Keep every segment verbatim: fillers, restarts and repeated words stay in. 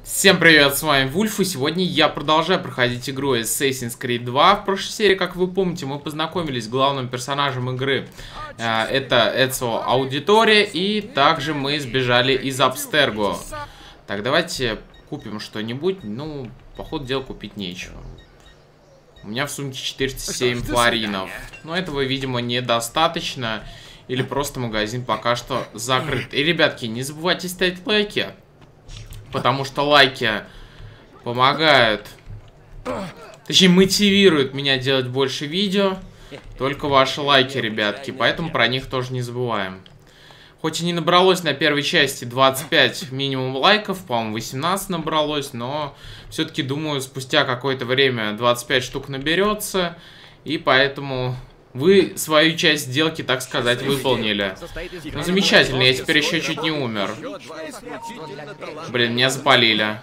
Всем привет, с вами Вульф, и сегодня я продолжаю проходить игру Assassin's Creed два. В прошлой серии, как вы помните, мы познакомились с главным персонажем игры. Это Эцио Аудиторе, и также мы сбежали из Абстерго. Так, давайте купим что-нибудь. Ну, по ходу дела купить нечего. У меня в сумке четыреста семь флоринов. Но этого, видимо, недостаточно. Или просто магазин пока что закрыт. И, ребятки, не забывайте ставить лайки. Потому что лайки помогают, точнее мотивируют меня делать больше видео. Только ваши лайки, ребятки, поэтому про них тоже не забываем. Хоть и не набралось на первой части двадцать пять минимум лайков, по-моему восемнадцать набралось, но все-таки думаю, спустя какое-то время двадцать пять штук наберется. И поэтому вы свою часть сделки, так сказать, выполнили. Ну, замечательно, я теперь еще чуть не умер. Блин, меня запалили.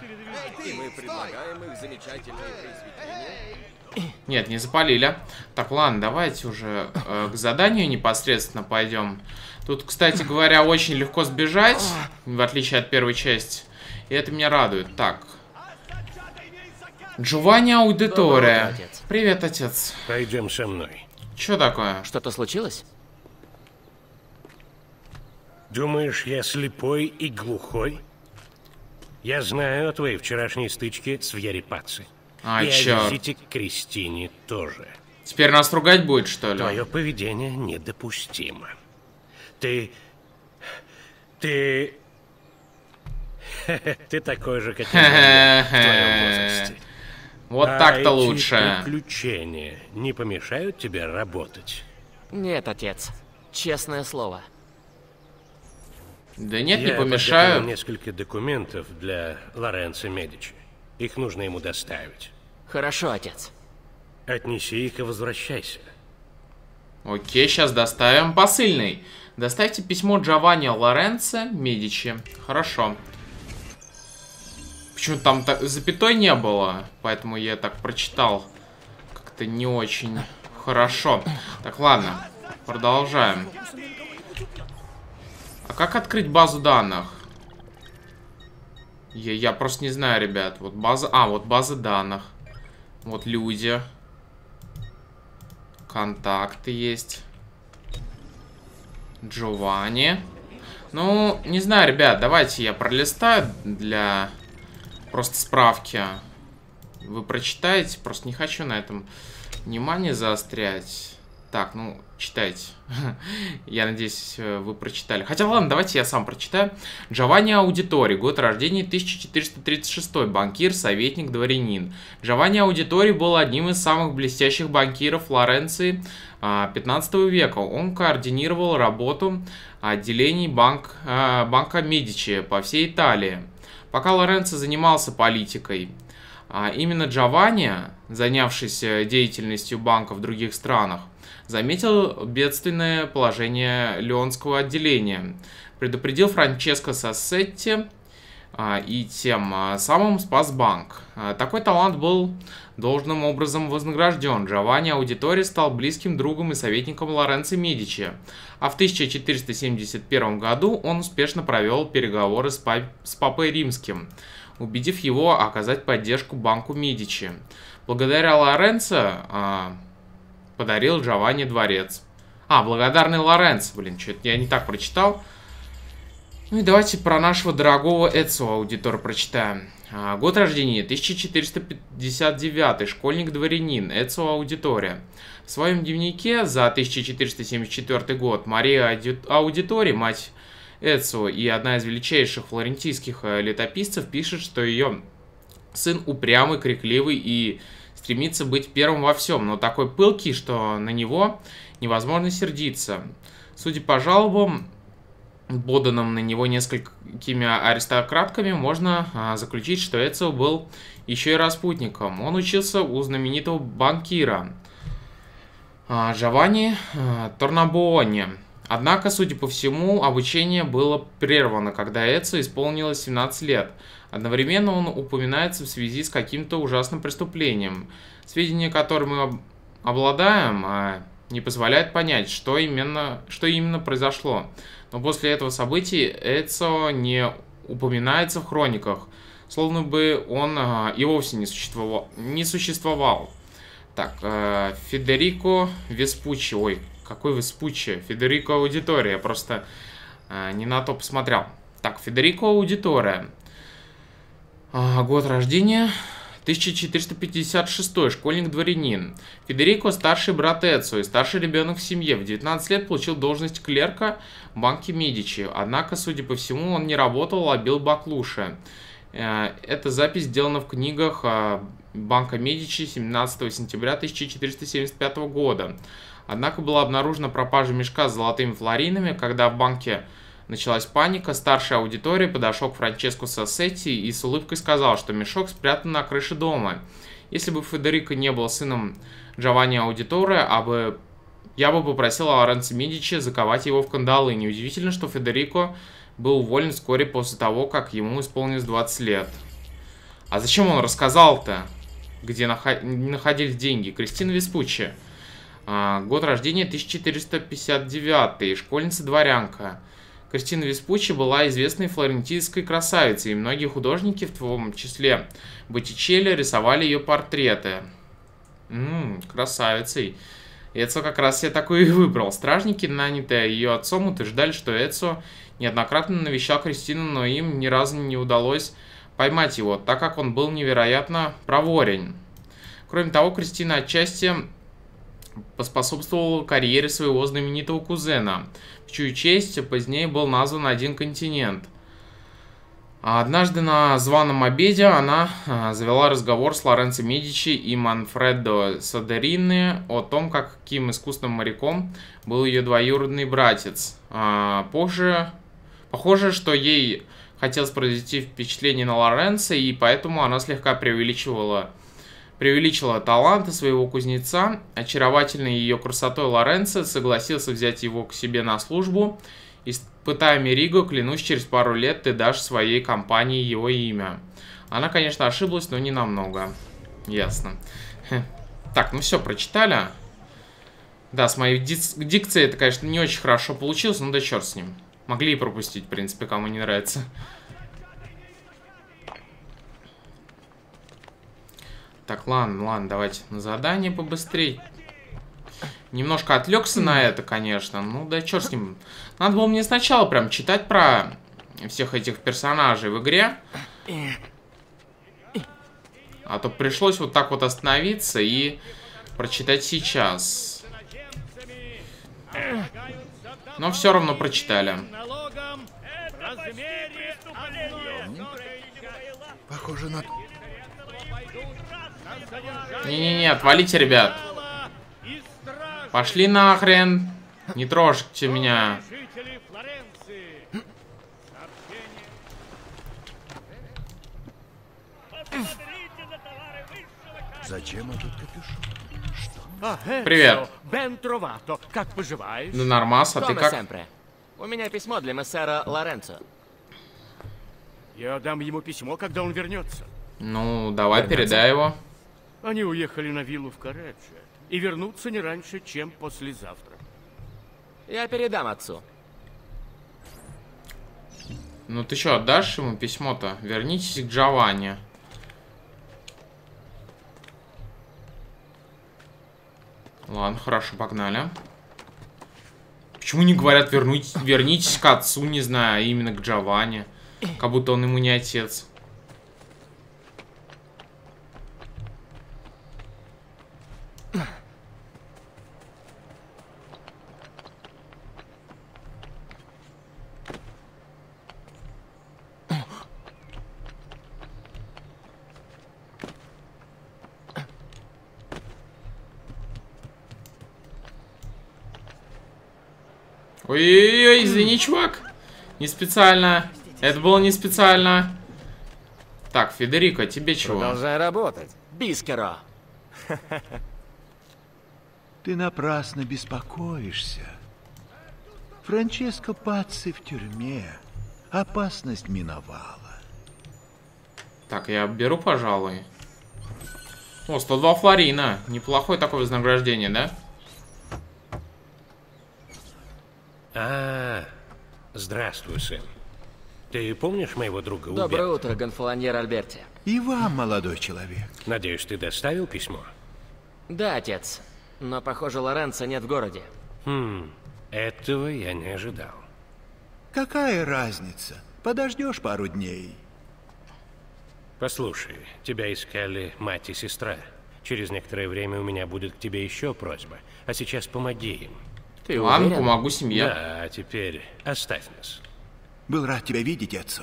Нет, не запалили. Так, ладно, давайте уже э, к заданию непосредственно пойдем. Тут, кстати говоря, очень легко сбежать, в отличие от первой части. И это меня радует. Так. Джованни Аудиторе. Привет, отец. Пойдем со мной. Что такое? Что-то случилось? Думаешь, я слепой и глухой? Я знаю о твоей вчерашней стычке с Вьерипаци. А, и черт. о визите к Кристине тоже. Теперь нас ругать будет, что ли? Твое поведение недопустимо. Ты... Ты... Ты такой же, как я в твоем возрасте. Вот а так-то эти лучше. приключения не помешают тебе работать? Нет, отец. Честное слово. Да нет, Я не подготовил помешаю. несколько документов для Лоренцо Медичи. Их нужно ему доставить. Хорошо, отец. Отнеси их и возвращайся. Окей, сейчас доставим. Посыльный. Доставьте письмо Джованни Лоренцо Медичи. Хорошо. Почему-то там так, запятой не было, поэтому я так прочитал. Как-то не очень хорошо. Так, ладно, продолжаем. А как открыть базу данных? Я, я просто не знаю, ребят. Вот база... А, вот база данных. Вот люди. Контакты есть. Джованни. Ну, не знаю, ребят, давайте я пролистаю для... Просто справки. Вы прочитаете. Просто не хочу на этом внимание заострять. Так, ну, читайте. Я надеюсь, вы прочитали. Хотя, ладно, давайте я сам прочитаю. Джованни Аудитори. Год рождения тысяча четыреста тридцать шестой. Банкир, советник, дворянин. Джованни Аудитори был одним из самых блестящих банкиров Флоренции пятнадцатого века. Он координировал работу отделений банк, банка Медичи по всей Италии. Пока Лоренцо занимался политикой, а именно Джованни, занявшийся деятельностью банка в других странах, заметил бедственное положение леонского отделения, предупредил Франческо Сассетти а, и тем а, самым спас банк. А, такой талант был должным образом вознагражден. Джованни Аудитори стал близким другом и советником Лоренцо Медичи, а в тысяча четыреста семьдесят первом году он успешно провел переговоры с, пап с Папой Римским, убедив его оказать поддержку банку Медичи. Благодаря Лоренцо а, подарил Джованни дворец. А, благодарный Лоренцо, блин, что-то я не так прочитал. Ну и давайте про нашего дорогого Эцио Аудитора прочитаем. А, год рождения тысяча четыреста пятьдесят девятый, школьник-дворянин, Эцио Аудитори. В своем дневнике за тысяча четыреста семьдесят четвёртый год Мария Аудитори, мать Эцио и одна из величайших флорентийских летописцев, пишет, что ее сын упрямый, крикливый и стремится быть первым во всем, но такой пылкий, что на него невозможно сердиться. Судя по жалобам, поданным на него несколькими аристократками, можно а, заключить, что Эцио был еще и распутником. Он учился у знаменитого банкира а, Джованни а, Торнабуони. Однако, судя по всему, обучение было прервано, когда Эцио исполнилось семнадцать лет. Одновременно он упоминается в связи с каким-то ужасным преступлением. Сведения, которыми мы обладаем, а, не позволяют понять, что именно, что именно произошло. Но после этого события Эцио не упоминается в хрониках. словно бы он а, и вовсе не существовал. Не существовал. Так, а, Федерико Веспуччи. Ой, какой Веспуччи? Федерико Аудитория. Я просто а, не на то посмотрел. Так, Федерико Аудитория. А, год рождения... тысяча четыреста пятьдесят шестой, школьник-дворянин. Федерико старший брат Эцио и старший ребенок в семье. В девятнадцать лет получил должность клерка в банке Медичи. Однако, судя по всему, он не работал, а бил баклуши. Эта запись сделана в книгах банка Медичи семнадцатого сентября тысяча четыреста семьдесят пятого года. Однако была обнаружена пропажа мешка с золотыми флоринами, когда в банке началась паника. Старший Аудитория подошел к Франческо Сассетти и с улыбкой сказал, что мешок спрятан на крыше дома. Если бы Федерико не был сыном Джованни Аудитория, а бы... я бы попросил Лоренцо Медичи заковать его в кандалы. Неудивительно, что Федерико был уволен вскоре после того, как ему исполнилось двадцать лет. А зачем он рассказал-то, где наход... находились деньги? Кристина Веспуччи. А, год рождения тысяча четыреста пятьдесят девятый, школьница-дворянка. Кристина Веспуччи была известной флорентийской красавицей, и многие художники, в том числе Боттичелли, рисовали ее портреты. Ммм, красавицей. Эцио как раз себе такой и выбрал. Стражники, нанятые ее отцом, утверждали, что Эцио неоднократно навещал Кристину, но им ни разу не удалось поймать его, так как он был невероятно проворен. Кроме того, Кристина отчасти поспособствовала карьере своего знаменитого кузена, в чью честь позднее был назван один континент. А однажды на званом обеде она завела разговор с Лоренцо Медичи и Манфредо Содерини о том, каким искусным моряком был ее двоюродный братец. А позже, похоже, что ей хотелось произвести впечатление на Лоренцо, и поэтому она слегка преувеличивала преувеличила таланты своего кузнеца. Очаровательный ее красотой Лоренцо согласился взять его к себе на службу. Испытая Мериго, клянусь, через пару лет ты дашь своей компании его имя. Она, конечно, ошиблась, но не намного. Ясно. Так, ну все, прочитали. Да, с моей дик дикцией это, конечно, не очень хорошо получилось, но да черт с ним. Могли и пропустить, в принципе, кому не нравится. Так, ладно, ладно, давайте на задание побыстрее. Немножко отвлекся на это, конечно. Ну да черт с ним. Надо было мне сначала прям читать про всех этих персонажей в игре. А то пришлось вот так вот остановиться и прочитать сейчас. Но все равно прочитали. Похоже на... Не-не-не, отвалите, ребят. Пошли нахрен. Не трожьте меня. Зачем этот капюшон? А, Привет. Бен тровато. Как поживаешь? Ну нормас, а ты Come как? sempre. У меня письмо для мессера Лоренцо. Я дам ему письмо, когда он вернется. Ну, давай, передай его. Они уехали на виллу в Корредже и вернутся не раньше, чем послезавтра. Я передам отцу. Ну ты что, отдашь ему письмо-то? Вернитесь к Джованни. Ладно, хорошо, погнали. Почему не говорят вернуть, вернитесь к отцу, не знаю, а именно к Джованни? Как будто он ему не отец. Ой-ой-ой, извини, чувак. Не специально. Это было не специально. Так, Федерико, тебе чего? Продолжай работать. Бискеро. Ты напрасно беспокоишься. Франческо Пацци в тюрьме. Опасность миновала. Так, я беру, пожалуй. О, сто два флорина. Неплохое такое вознаграждение, да? А, здравствуй, сын. Ты помнишь моего друга Убер? Доброе утро, гонфолоньер Альберти. И вам, молодой человек. Надеюсь, ты доставил письмо? Да, отец. Но, похоже, Лоренцо нет в городе. Хм, этого я не ожидал. Какая разница? Подождешь пару дней. Послушай, тебя искали мать и сестра. Через некоторое время у меня будет к тебе еще просьба. А сейчас помоги им. Ты Ладно, уверен? помогу семье. Да, а теперь оставь нас. Был рад тебя видеть, отцо.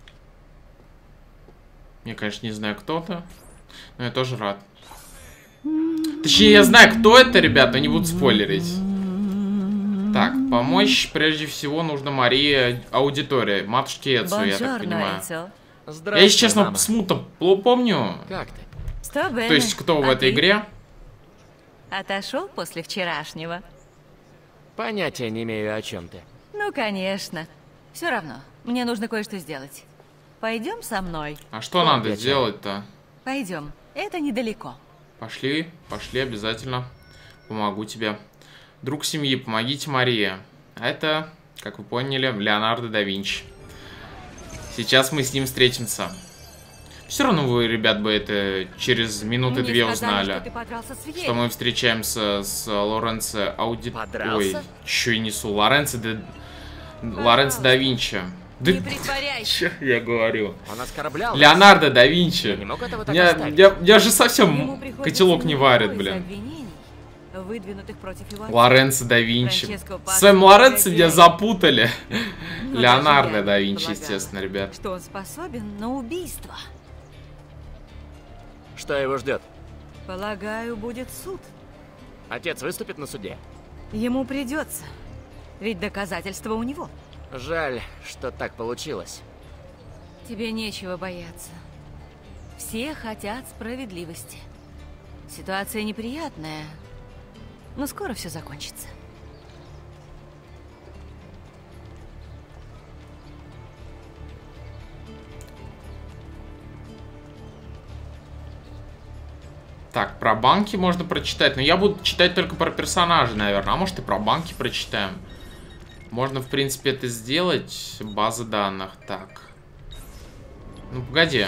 Я, конечно, не знаю, кто ты, но я тоже рад. Точнее, я знаю, кто это, ребята, не буду спойлерить. Так, помочь прежде всего нужно Марии аудитория, матушке Эцу, я так понимаю. Здравствуй, Я, если честно, мама. смутно помню, Как ты? Что, Бенни? то есть кто в А этой ты? игре. Отошел после вчерашнего? Понятия не имею, о чем ты. Ну, конечно. Все равно, мне нужно кое-что сделать. Пойдем со мной? А что Вот надо я сделать-то? Пойдем. Это недалеко. Пошли, пошли обязательно. Помогу тебе. Друг семьи, помогите Марии. А это, как вы поняли, Леонардо да Винчи. Сейчас мы с ним встретимся. Все равно вы, ребят, бы это через минуты Мне две сказали, узнали. что ты подрался с Что Вией. мы встречаемся с Лоренцо Ауди... Подрался? Ой, чё я несу? Лоренцо де... Лоренцо да Винчи. Да Не притворяйся. чё я говорю? Он оскорблял. Леонардо да Винчи. Я не мог этого так Я, оставить. я, я же Ему совсем приходится котелок не недалеко варит, из-за блин. обвинений, выдвинутых против его отца. Лоренцо да Винчи. Франческо С Пако своим Лоренцо меня негодяй. запутали. Но Леонардо даже я да не Винчи, предполагала, естественно, ребят. Что он способен на убийство. Что его ждет? Полагаю, будет суд. Отец выступит на суде? Ему придется. Ведь доказательства у него. Жаль, что так получилось. Тебе нечего бояться. Все хотят справедливости. Ситуация неприятная, но скоро все закончится. Так, про банки можно прочитать, но я буду читать только про персонажей, наверное. А может и про банки прочитаем. Можно, в принципе, это сделать. База данных. Так. Ну, погоди.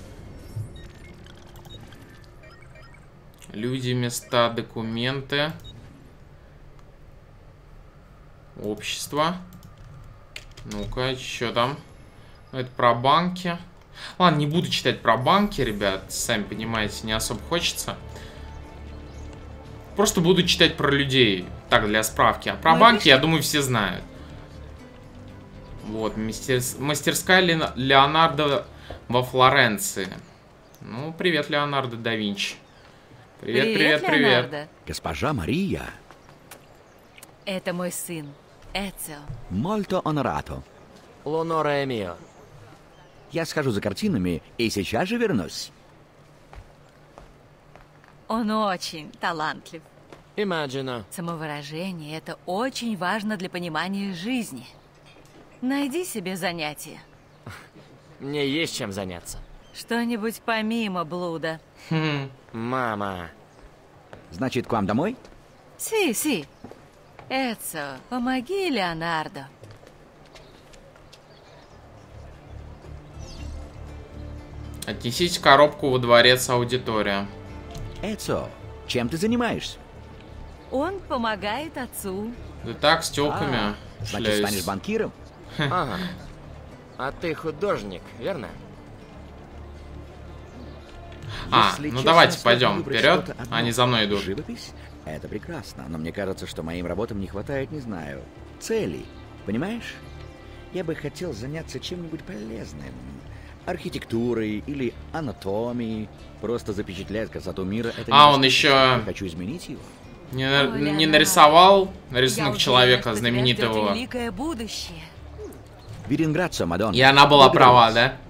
Люди, места, документы. Общество. Ну-ка, что там? Ну, это про банки. Ладно, не буду читать про банки, ребят. Сами понимаете, не особо хочется. Просто буду читать про людей. Так, для справки. А про Мы банки, вышли. я думаю, все знают. Вот, мастерс... мастерская Ле... Леонардо во Флоренции. Ну, привет, Леонардо да Винчи. Привет, привет, привет. Леонардо. Госпожа Мария, Это мой сын, Эцио. molto onorato. Лунора Эмио. Я схожу за картинами и сейчас же вернусь. Он очень талантлив. Имаджино. Самовыражение — это очень важно для понимания жизни. Найди себе занятие. Мне есть чем заняться. Что-нибудь помимо блуда. Хм. Мама. Значит, к вам домой? Си, си. Эцио, помоги Леонардо. Отнесите коробку во дворец аудитория. Эцо, чем ты занимаешься? Он помогает отцу. Да так, с телками А, значит, шляюсь. станешь банкиром? Ага. А ты художник, верно? А, Если ну честно, давайте сложно пойдем выбрать вперед. что-то одно. Они за мной идут. Живопись? Это прекрасно, но мне кажется, что моим работам не хватает, не знаю, целей. Понимаешь? Я бы хотел заняться чем-нибудь полезным. Архитектурой или анатомией. Просто запечатлять красоту мира. Это А, не он достаточно. еще Я хочу изменить его. не, О, на- не Леонардо. нарисовал Я рисунок уверена, человека что тебя знаменитого. ждет великое будущее. Виринграцо, Мадонна. И она была Благодарю права, вас. да?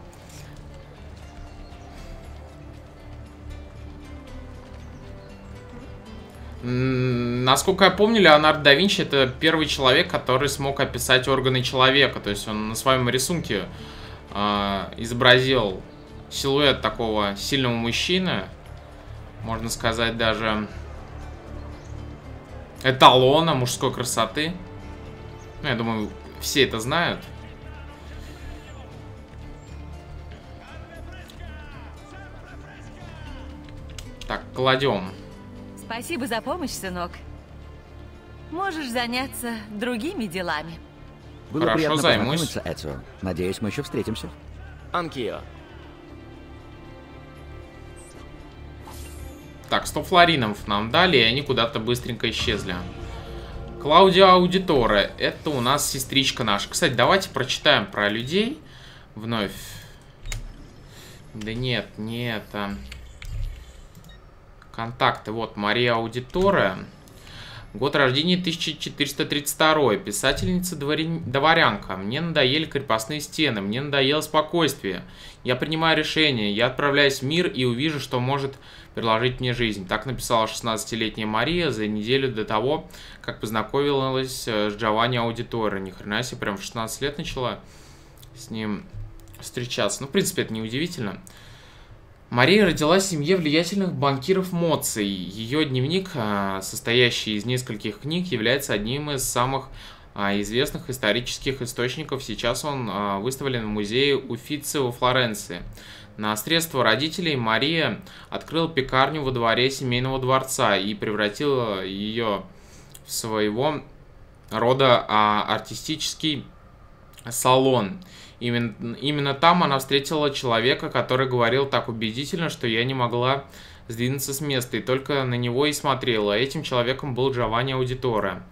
М, Насколько я помню, Леонардо да Винчи — это первый человек, который смог описать органы человека. То есть он на своем рисунке а, изобразил силуэт такого сильного мужчины. Можно сказать, даже эталона мужской красоты. Ну, я думаю, все это знают. Так, кладем. Спасибо за помощь, сынок. Можешь заняться другими делами. Было Хорошо, приятно займусь. познакомиться, Эцио. Надеюсь, мы еще встретимся. Анкио. Так, сто флоринов нам дали, и они куда-то быстренько исчезли. Клаудио Аудиторе. Это у нас сестричка наша. Кстати, давайте прочитаем про людей. Вновь. Да нет, не это. Контакты. Вот, Мария Аудиторе. Год рождения тысяча четыреста тридцать второй. Писательница дворя... дворянка. Мне надоели крепостные стены. Мне надоело спокойствие. Я принимаю решение. Я отправляюсь в мир и увижу, что может предложить мне жизнь. Так написала шестнадцатилетняя Мария за неделю до того, как познакомилась с Джованни Аудиторе. Ни хрена себе, прям в шестнадцать лет начала с ним встречаться. Ну, в принципе, это неудивительно. Мария родилась в семье влиятельных банкиров Моцци. Ее дневник, состоящий из нескольких книг, является одним из самых известных исторических источников. Сейчас он выставлен в музее Уффици во Флоренции. На средства родителей Мария открыла пекарню во дворе семейного дворца и превратила ее в своего рода артистический салон. Именно, именно там она встретила человека, который говорил так убедительно, что я не могла сдвинуться с места, и только на него и смотрела. Этим человеком был Джованни Аудиторе.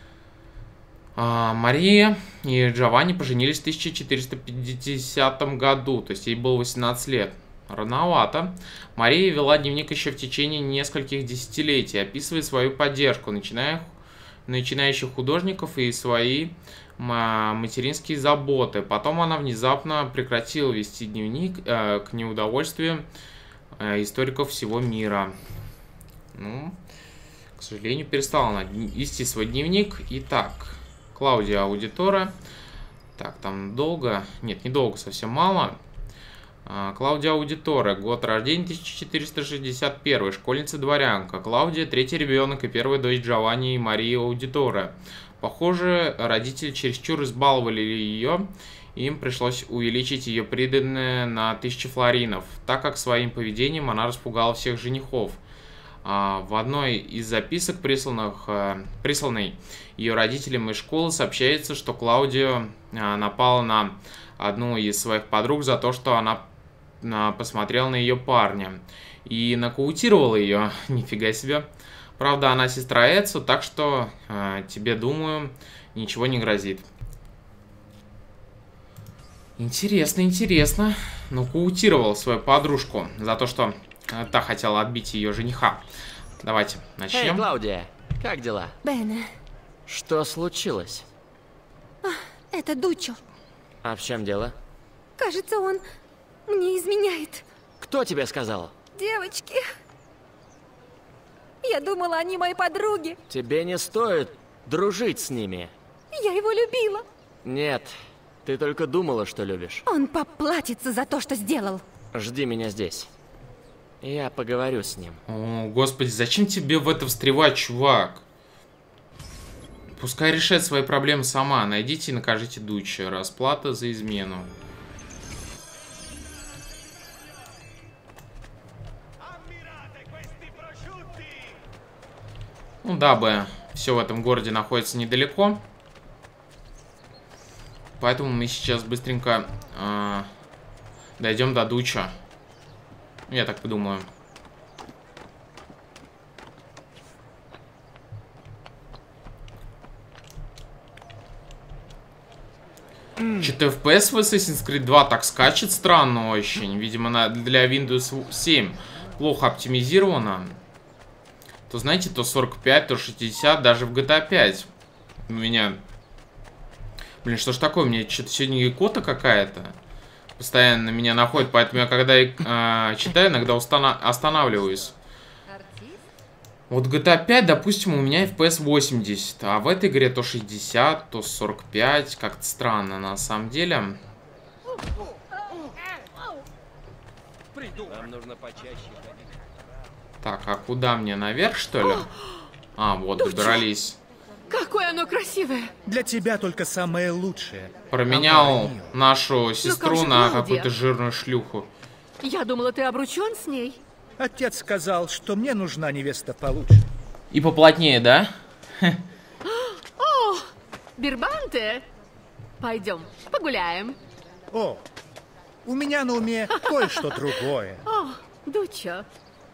А, Мария и Джованни поженились в тысяча четыреста пятидесятом году, то есть ей было восемнадцать лет. Рановато. Мария вела дневник еще в течение нескольких десятилетий, описывая свою поддержку, начиная, начинающих художников и свои материнские заботы. Потом она внезапно прекратила вести дневник э, к неудовольствию э, историков всего мира. Ну, к сожалению, перестала она вести свой дневник. Итак, Клаудио Аудиторе. Так, там долго. Нет, недолго, совсем мало. А, Клаудио Аудиторе. Год рождения тысяча четыреста шестьдесят первый. Школьница-дворянка. Клаудия, третий ребенок и первая дочь Джованни и Марии Аудиторе. Похоже, родители чересчур избаловали ее, и им пришлось увеличить ее приданное на тысячу флоринов, так как своим поведением она распугала всех женихов. А в одной из записок, присланных, присланной ее родителям из школы, сообщается, что Клаудио напала на одну из своих подруг за то, что она посмотрела на ее парня и нокаутировала ее. Нифига себе. Правда, она сестра Эцио, так что э, тебе, думаю, ничего не грозит. Интересно, интересно. Нокаутировал свою подружку за то, что э, та хотела отбить ее жениха. Давайте начнем. Эй, Клаудия, как дела? Бене, Что случилось? это Дуччо. А в чем дело? Кажется, он мне изменяет. Кто тебе сказал? Девочки. Я думала, они мои подруги. Тебе не стоит дружить с ними. Я его любила. Нет, ты только думала, что любишь. Он поплатится за то, что сделал. Жди меня здесь. Я поговорю с ним. О, господи, зачем тебе в это встревать, чувак? Пускай решает свои проблемы сама. Найдите и накажите Дуччо. Расплата за измену. Ну, дабы все в этом городе находится недалеко. Поэтому мы сейчас быстренько э, дойдем до Дуччо. Я так подумаю. Что-то эф пи эс в Assassin's Creed два так скачет странно очень. Видимо, на, для Windows семь плохо оптимизировано. То, знаете, то сорок пять, то шестьдесят, даже в джи ти эй пять. У меня... Блин, что ж такое? У меня что-то сегодня икота какая-то постоянно меня находит. Поэтому я, когда э, читаю, иногда устана... останавливаюсь. Вот в джи ти эй пять, допустим, у меня эф пи эс восемьдесят. А в этой игре то шестьдесят, то сорок пять. Как-то странно, на самом деле. Нам нужно почаще. Так, а куда мне? Наверх, что ли? А, вот, добрались. Какое оно красивое. Для тебя только самое лучшее. Променял нашу сестру же на Клаудия? какую-то жирную шлюху. Я думала, ты обручен с ней. Отец сказал, что мне нужна невеста получше. И поплотнее, да? О, Бирбанте! Пойдем, погуляем. О, у меня на уме кое-что другое. О, Дучо.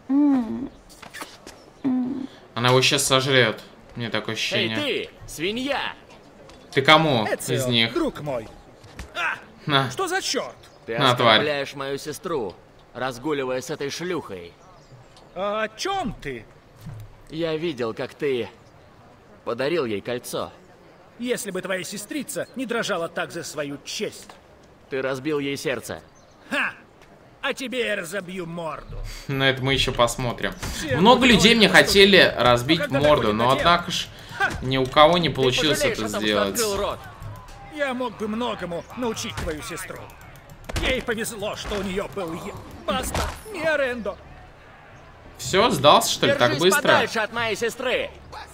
Она его сейчас сожрет. Мне такое Эй, ощущение. ты, свинья! Ты кому Эцио, из них? друг мой. А, На. что за черт? Ты На, тварь. оскорбляешь мою сестру, разгуливая с этой шлюхой. А о чем ты? Я видел, как ты подарил ей кольцо. Если бы твоя сестрица не дрожала так за свою честь. Ты разбил ей сердце. Ха! А тебе я разобью морду. На это мы еще посмотрим. Все Много мы людей мне говорим, хотели что- разбить когда морду, такое но надел? однако ж ни у кого не получилось Ты пожалеешь это о том, что сделать. открыл рот. Я мог бы многому научить твою сестру. Ей повезло, что у нее был я. Баста, не арендо. Все, сдался, что ли, так Держись быстро? подальше от моей сестры.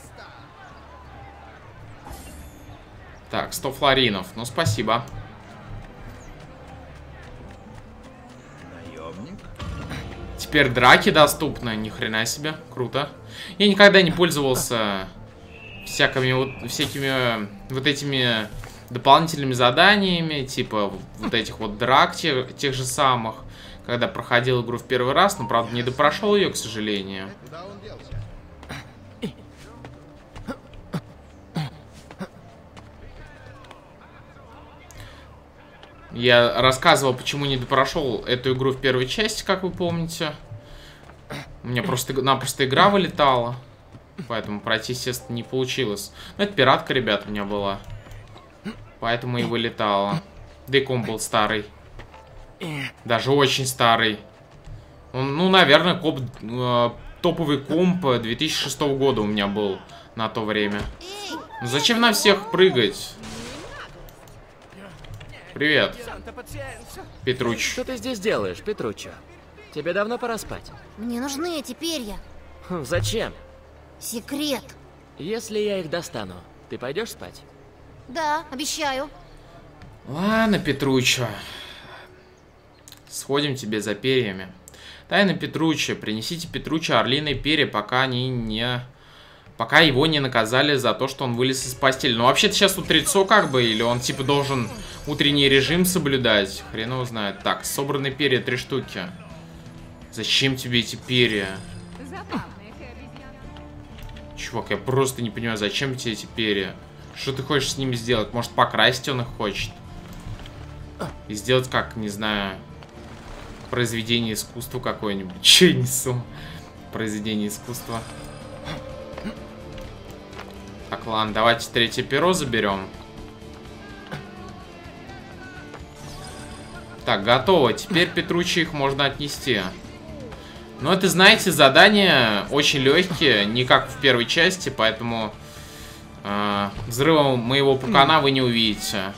Так, сто флоринов. Ну, спасибо. Наемник? Теперь драки доступны. Ни хрена себе. Круто. Я никогда не пользовался всякими вот, всякими вот этими дополнительными заданиями, типа вот этих вот драк, тех, тех же самых, когда проходил игру в первый раз, но, правда, не допрошел ее, к сожалению. Куда он делся? Я рассказывал, почему не допрошел эту игру в первой части, как вы помните. У меня просто-напросто игра вылетала. Поэтому пройти, естественно, не получилось. Но это пиратка, ребят, у меня была. Поэтому и вылетала. Да и комп был старый. Даже очень старый. Он, ну, наверное, комп, э, топовый комп две тысячи шестого года у меня был на то время. Ну, зачем на всех прыгать? Привет, Петруч. Что ты здесь делаешь, Петруччо? Тебе давно пора спать. Мне нужны эти перья. Хм, зачем? Секрет. Если я их достану, ты пойдешь спать? Да, обещаю. Ладно, Петруччо. Сходим тебе за перьями. Тайна Петруччо. Принесите Петруччо орлиные перья, пока они не... Пока его не наказали за то, что он вылез из постели. Ну, вообще-то сейчас утрецо как бы, или он типа должен утренний режим соблюдать. Хрен его знает. Так, собранные перья три штуки. Зачем тебе эти перья? Чувак, я просто не понимаю, зачем тебе эти перья? Что ты хочешь с ними сделать? Может, покрасить он их хочет? И сделать как, не знаю, произведение искусства какое-нибудь. Че я несу? Произведение искусства. Так, ладно, давайте третье перо заберем. Так, готово. Теперь Петруччо их можно отнести. Но это, знаете, задания очень легкие, не как в первой части, поэтому э, взрыва моего пукана вы не увидите.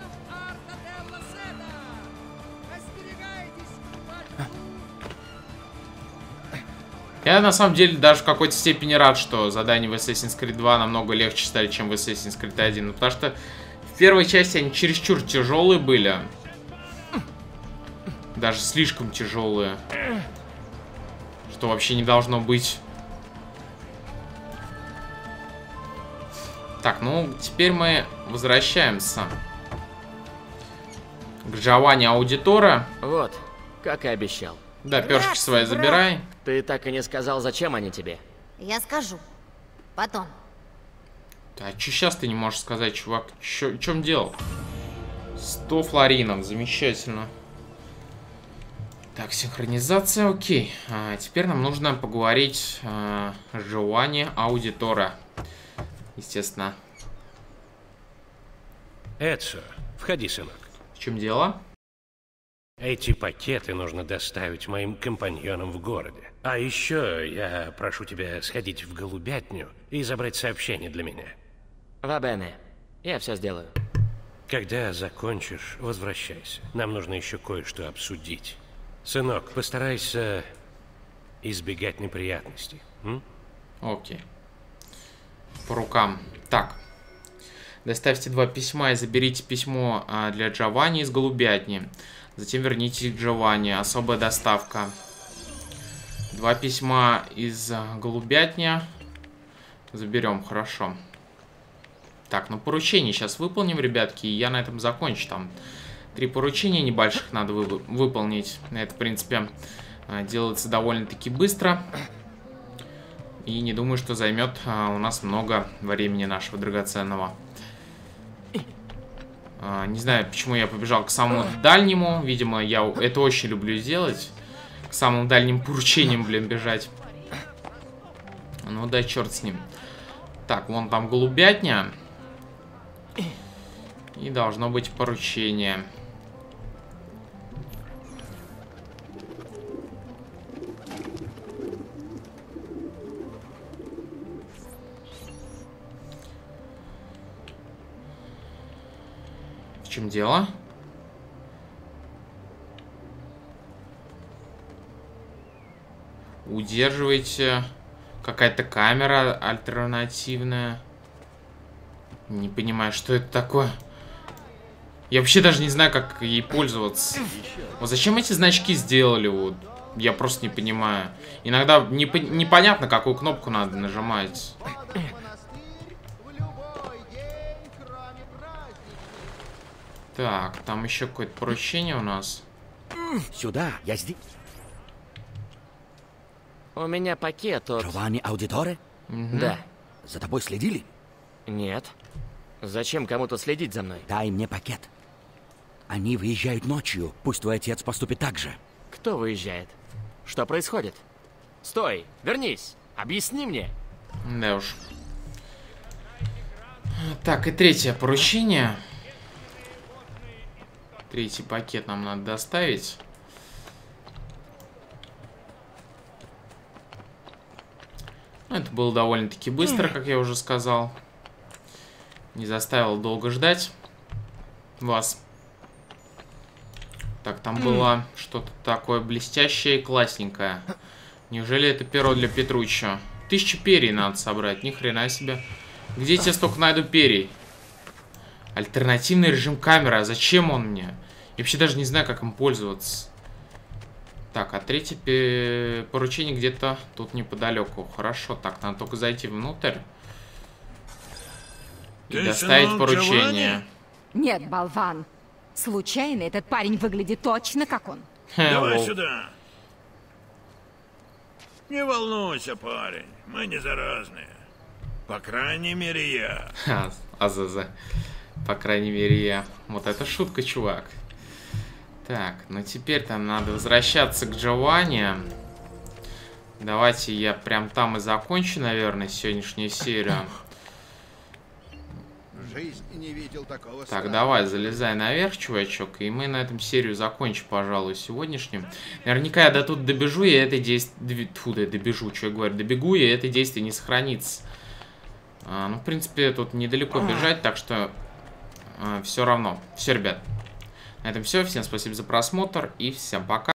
Я на самом деле даже в какой-то степени рад, что задания в Assassin's Creed два намного легче стали, чем в Assassin's Creed один. Потому что в первой части они чересчур тяжелые были. Даже слишком тяжелые. Что вообще не должно быть. Так, ну теперь мы возвращаемся к Джованни Аудитора. Вот, как и обещал. Да, перышки свои забирай. Ты так и не сказал, зачем они тебе. Я скажу. Потом. А что сейчас ты не можешь сказать, чувак? Чё, в чем дело? сто флоринов, замечательно. Так, синхронизация, окей. А, теперь нам нужно поговорить а, с Джованни Аудитора. Естественно. Эцио, входи, сынок. В чем дело? Эти пакеты нужно доставить моим компаньонам в городе. А еще я прошу тебя сходить в голубятню и забрать сообщение для меня. Вабене, я все сделаю. Когда закончишь, возвращайся. Нам нужно еще кое-что обсудить. Сынок, постарайся избегать неприятностей. М? Окей. По рукам. Так. Доставьте два письма и заберите письмо а, для Джованни из голубятни. Затем верните к Джованни. Особая доставка. Два письма из голубятни. Заберем, хорошо. Так, ну поручение сейчас выполним, ребятки, и я на этом закончу. Там три поручения небольших надо вы выполнить. Это, в принципе, делается довольно-таки быстро. И не думаю, что займет а, у нас много времени нашего драгоценного. А, не знаю, почему я побежал к самому дальнему. Видимо, я это очень люблю делать. К самым дальним поручениям, блин, бежать. Ну да, черт с ним. Так, вон там голубятня. И должно быть поручение. В чем дело? Удерживайте. Какая-то камера альтернативная. Не понимаю, что это такое. Я вообще даже не знаю, как ей пользоваться. Вот зачем эти значки сделали? Вот. Я просто не понимаю. Иногда не, непонятно, какую кнопку надо нажимать. Так, там еще какое-то поручение у нас. Сюда, я здесь. У меня пакет от... Джованни Аудиторе? Угу. Да. За тобой следили? Нет. Зачем кому-то следить за мной? Дай мне пакет. Они выезжают ночью. Пусть твой отец поступит так же. Кто выезжает? Что происходит? Стой! Вернись! Объясни мне! Да уж. Так, и третье поручение. Третий пакет нам надо доставить. Ну, это было довольно-таки быстро, как я уже сказал. Не заставил долго ждать вас. Так, там было что-то такое блестящее и классненькое. Неужели это перо для Петруччо? Тысячу перьей надо собрать, ни хрена себе. Где я тебе столько найду перьей? Альтернативный режим камеры, а зачем он мне? Я вообще даже не знаю, как им пользоваться. Так, а третье поручение где-то тут неподалеку. Хорошо, так, надо только зайти внутрь. И Ты доставить сынок поручение. Джованни? Нет, болван. Случайно этот парень выглядит точно как он. Давай Лол. сюда. Не волнуйся, парень. Мы не заразные. По крайней мере, я. Ха, АЗЗ. По крайней мере, я. Вот это шутка, чувак. Так, ну теперь-то надо возвращаться к Джованни. Давайте я прям там и закончу, наверное, сегодняшнюю серию. Жизнь не видел такого. Так, давай, залезай наверх, чувачок, и мы на этом серию закончим, пожалуй, сегодняшнюю. Наверняка я до тут добежу, и это действие... Фу, да, добежу, что я говорю, добегу, и это действие не сохранится. А, ну, в принципе, тут недалеко бежать, так что а, все равно. Все, ребят, на этом все. Всем спасибо за просмотр, и всем пока.